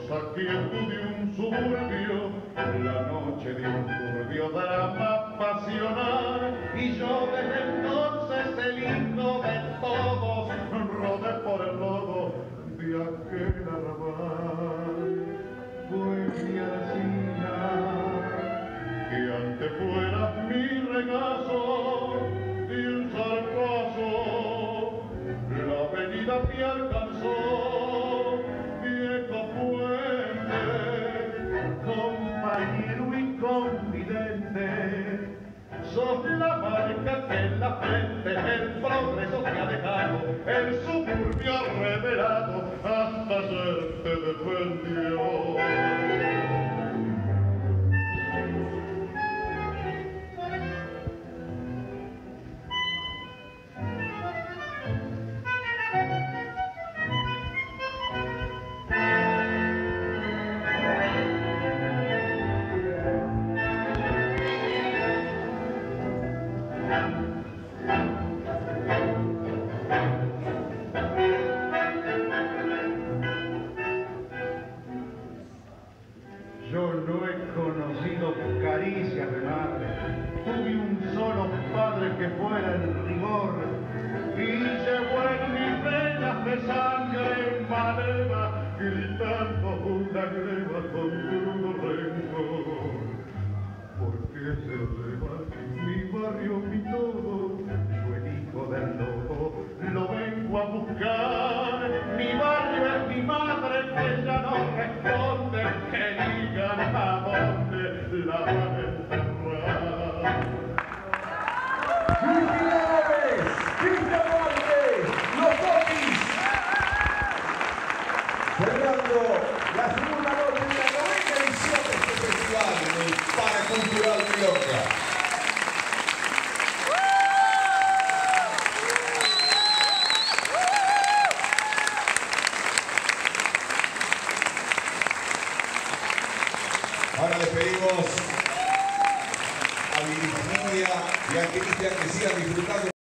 hermosa quietud de un suburbio, la noche de un turbio drama pasional, y yo desde entonces el hijo de todos rodé por el lodo de aquel arrabal. Puente Alsina, que antes fuera mi regazo y un zarpazo, la avenida te alcanzó, viejo puente, compañero y confidente. Sos la marca que en la frente el progreso te ha dejado, el suburbio revelado hasta ayer te defendió. Yo no he conocido caricias de madre, tuve un solo padre que fuera en rigor, y llevó en mis venas de sangre maleva, gritando una greva con crudo rencor. Porque se lleva mi barrio, mi todo, yo el hijo del lobo, lo vengo a buscar. Mi barrio es mi madre que ya no responde, que digan a dónde la van a enterrar. Christian Marquez, los Popis, cerrando la segunda noche de la 90ª edición de este festival en el Paracultural Rioja. Ahora les pedimos a Virginia y a Cristian que sigan disfrutando.